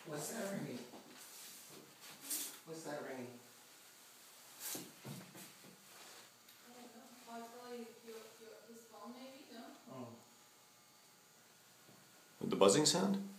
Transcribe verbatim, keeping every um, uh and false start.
What's that ringing? What's that ringing? I don't know. Probably your, your, his phone maybe, no? Oh. With the buzzing sound?